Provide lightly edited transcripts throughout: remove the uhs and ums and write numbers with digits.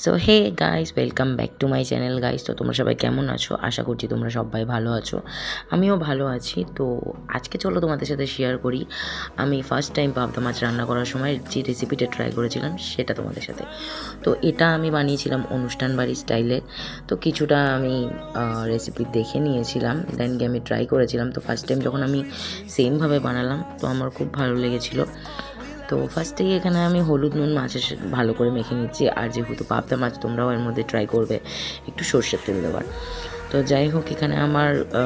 So hey guys, welcome back to my channel guys. তো তোমরা সবাই কেমন আছো? আশা করছি তোমরা সবাই ভালো আছো, আমিও ভালো আছি। তো আজকে চলো তোমাদের সাথে শেয়ার করি আমি ফার্স্ট টাইম পাবদা মাছ রান্না করার সময় যে রেসিপিটা ট্রাই করেছিলাম সেটা তোমাদের সাথে। তো এটা আমি বানিয়েছিলাম অনুষ্ঠান বাড়ি স্টাইলে। তো কিছুটা আমি রেসিপি দেখে নিয়েছিলাম, দেন গিয়ে আমি ট্রাই করেছিলাম। তো ফার্স্ট টাইম যখন আমি সেমভাবে বানালাম তো আমার খুব ভালো লেগেছিলো। তো ফার্স্টেই এখানে আমি হলুদ নুন মাছের ভালো করে মেখে নিচ্ছি। আর যেহেতু পাবদা মাছ তোমরাও এর মধ্যে ট্রাই করবে একটু সর্ষের তেল দেওয়ার। তো যাই হোক, এখানে আমার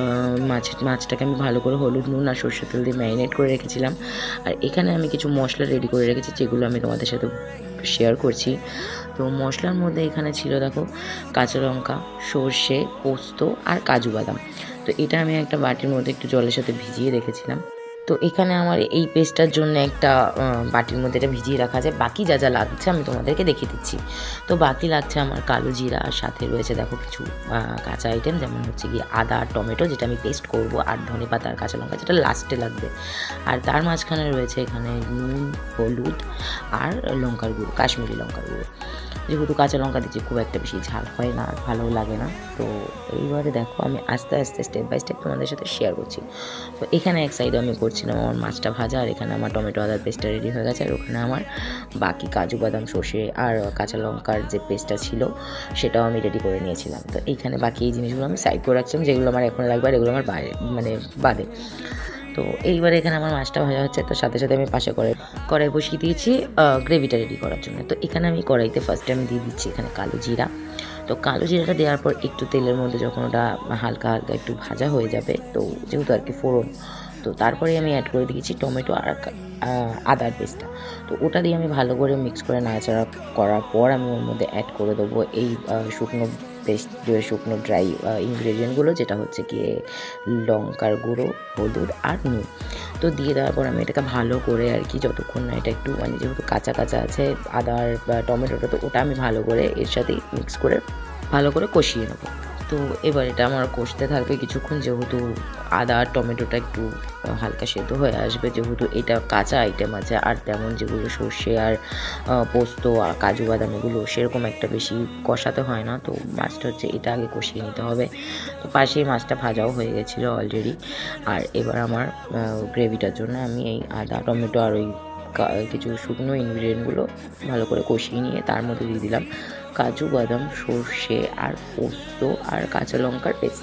মাছটাকে আমি ভালো করে হলুদ নুন আর সর্ষের তেল দিয়ে ম্যারিনেট করে রেখেছিলাম। আর এখানে আমি কিছু মশলা রেডি করে রেখেছি যেগুলো আমি তোমাদের সাথে শেয়ার করছি। তো মশলার মধ্যে এখানে ছিল দেখো কাঁচা লঙ্কা, সর্ষে, পোস্ত আর কাজু বাদাম। তো এটা আমি একটা বাটির মধ্যে একটু জলের সাথে ভিজিয়ে রেখেছিলাম। তো এখানে আমার এই পেস্টটার জন্য একটা বাটির মধ্যে এটা ভিজিয়ে রাখা যায়। বাকি যা যা লাগছে আমি তোমাদেরকে দেখিয়ে দিচ্ছি। তো বাকি লাগছে আমার কালো জিরা, আর সাথে রয়েছে দেখো কিছু কাঁচা আইটেম, যেমন হচ্ছে গিয়ে আদা, টমেটো যেটা আমি পেস্ট করব, আর ধনে পাতা আর কাঁচা লঙ্কা যেটা লাস্টে লাগবে। আর তার মাঝখানে রয়েছে এখানে নুন, হলুদ আর লঙ্কার গুঁড়ো, কাশ্মীরি লঙ্কার গুঁড়ো। যেহেতু কাঁচা লঙ্কা দিচ্ছি খুব একটা বেশি ঝাল হয় না, আর ভালোও লাগে না। তো এইবারে দেখো আমি আস্তে আস্তে স্টেপ বাই স্টেপ তোমাদের সাথে শেয়ার করছি। তো এখানে এক সাইডে আমি করছিলাম আমার মাছটা ভাজা, আর এখানে আমার টমেটো আদার পেস্টটা রেডি হয়ে গেছে। আর ওখানে আমার বাকি কাজু বাদাম, সর্ষে আর কাঁচা লঙ্কার যে পেস্টটা ছিল সেটাও আমি রেডি করে নিয়েছিলাম। তো এইখানে বাকি এই জিনিসগুলো আমি সাইড করে রাখছিলাম, যেগুলো আমার এখন লাগবে আর এগুলো আমার বাদে। তো এইবারে এখানে আমার মাছটা ভাজা হচ্ছে, তো সাথে সাথে আমি পাশে কড়াই বসিয়ে দিয়েছি গ্রেভিটা রেডি করার জন্য। তো এখানে আমি কড়াইতে ফার্স্টে আমি দিয়ে দিচ্ছি এখানে কালো জিরা। তো কালো জিরাটা দেওয়ার পর একটু তেলের মধ্যে যখন ওটা হালকা হালকা একটু ভাজা হয়ে যাবে, তো যেহেতু আর কি ফোড়ন, তো তারপরে আমি অ্যাড করে দিয়েছি টমেটো আর আদার পেস্টটা। তো ওটা দিয়ে আমি ভালো করে মিক্স করে নাড়াচাড়া করার পর আমি ওর মধ্যে অ্যাড করে দেবো এই শুকনো ড্রাই ইনগ্রেডিয়েন্টগুলো, যেটা হচ্ছে গিয়ে লঙ্কার গুঁড়ো, হলুদ আর নুন। তো দিয়ে দেওয়ার পর আমি এটাকে ভালো করে আর কি যতক্ষণ না এটা একটু যেহেতু কাঁচা কাঁচা আছে আদার বা টমেটোটা, তো ওটা আমি ভালো করে এর সাথে মিক্স করে ভালো করে কষিয়ে নেবো। তো এবার এটা আমার কষতে থাকবে কিছুক্ষণ, যেহেতু আদা আর টমেটোটা একটু হালকা সেদ্ধ হয়ে আসবে, যেহেতু এটা কাঁচা আইটেম আছে। আর তেমন যেগুলো সর্ষে আর পোস্ত আর কাজু বাদাম এগুলো সেরকম একটা বেশি কষাতে হয় না। তো মাছটা হচ্ছে এটা আগে কষিয়ে নিতে হবে। তো পাশেই মাছটা ভাজাও হয়ে গেছিলো অলরেডি। আর এবার আমার গ্রেভিটার জন্য আমি এই আদা, টমেটো আর ওই কিছু শুকনো ইনগ্রিডিয়েন্টগুলো ভালো করে কষিয়ে নিয়ে তার মধ্যে দিয়ে দিলাম কাজু বাদাম, সর্ষে আর পোস্ত আর কাঁচা লঙ্কার পেস্ট।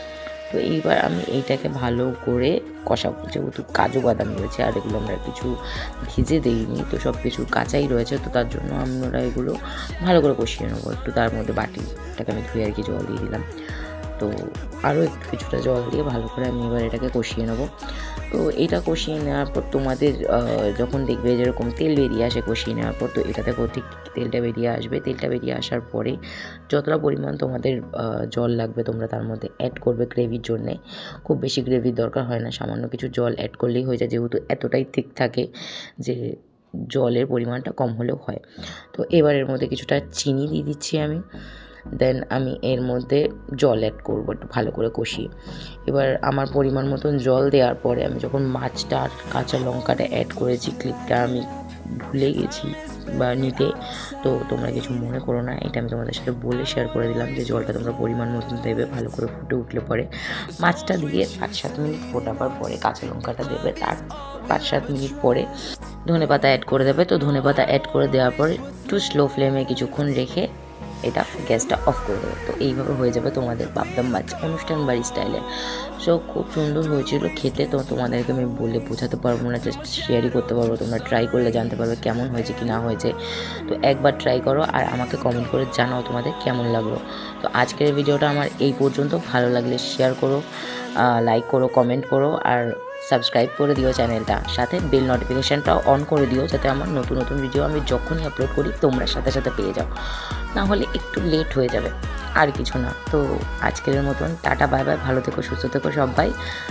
তো এইবার আমি এইটাকে ভালো করে কষাবো, যেহেতু কাজু বাদাম রয়েছে আর এগুলো আমরা কিছু ভিজে দিইনি, তো সব কিছু কাঁচাই রয়েছে। তো তার জন্য আমরা এগুলো ভালো করে কষিয়ে নেবো। একটু তার মধ্যে বাটিটাকে আমি ধুয়ে আর কি জল দিয়ে দিলাম। তো আরও একটু কিছুটা জল দিয়ে ভালো করে আমি এবার এটাকে কষিয়ে নেবো। তো এটা কষিয়ে নেওয়ার পর তোমাদের যখন দেখবে যেরকম তেল বেরিয়ে আসে কষিয়ে নেওয়ার পর, তো এটা থেকে ঠিক তেলটা বেরিয়ে আসবে। তেলটা বেরিয়ে আসার পরে যতটা পরিমাণ তোমাদের জল লাগবে তোমরা তার মধ্যে অ্যাড করবে গ্রেভির জন্যে। খুব বেশি গ্রেভির দরকার হয় না, সামান্য কিছু জল অ্যাড করলেই হয়ে যায়, যেহেতু এতটাই ঠিক থাকে যে জলের পরিমাণটা কম হলেও হয়। তো এবার এর মধ্যে কিছুটা চিনি দিয়ে দিচ্ছি আমি। দেন আমি এর মধ্যে জল অ্যাড করবো একটু ভালো করে কষিয়ে। এবার আমার পরিমাণ মতন জল দেওয়ার পরে আমি যখন মাছটা আর কাঁচা লঙ্কাটা অ্যাড করেছি, ক্লিপটা আমি ভুলে গেছি বা নিতে, তো তোমরা কিছু মনে করো না, এটা আমি তোমাদের সাথে বলে শেয়ার করে দিলাম যে জলটা তোমরা পরিমাণ মতন দেবে। ভালো করে ফুটে উঠলে পরে মাছটা দিয়ে 5-7 মিনিট ফোটাবার পরে কাঁচা লঙ্কাটা দেবে, তার 5-7 মিনিট পরে ধনেপাতা অ্যাড করে দেবে। তো ধনেপাতা অ্যাড করে দেওয়ার পরে একটু স্লো ফ্লেমে কিছুক্ষণ রেখে এটা গ্যাসটা অফ করে দেবে। তো এইভাবে হয়ে যাবে তোমাদের পাবদা মাছ অনুষ্ঠান বাড়ি স্টাইলে। সো খুব সুন্দর হয়েছিল খেতে। তো তোমাদেরকে আমি বলে বোঝাতে পারবো না, জাস্ট শেয়ারই করতে পারবো। তোমরা ট্রাই করলে জানতে পারবে কেমন হয়েছে কি না হয়েছে। তো একবার ট্রাই করো আর আমাকে কমেন্ট করে জানাও তোমাদের কেমন লাগলো। তো আজকের ভিডিওটা আমার এই পর্যন্ত। ভালো লাগলে শেয়ার করো, লাইক করো, কমেন্ট করো আর সাবস্ক্রাইব করে দিও চ্যানেলটা। সাথে বেল নোটিফিকেশানটাও অন করে দিও, যাতে আমার নতুন নতুন ভিডিও আমি যখনই আপলোড করি তোমরা সাথে সাথে পেয়ে যাও। না হলে একটু লেট হয়ে যাবে, আর কিছু না। তো আজকের মতন টাটা, বাই বাই, ভালো থেকো, সুস্থ থেকো সবাই।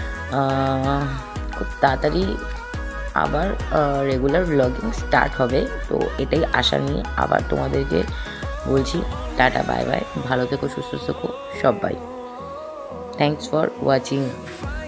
খুব তাড়াতাড়ি আবার রেগুলার ব্লগিং স্টার্ট হবে, তো এটাই আশা নিয়ে আবার তোমাদেরকে বলছি টাটা, বাই বাই, ভালো থেকো, সুস্থ থেকো সবাই। Thanks for watching.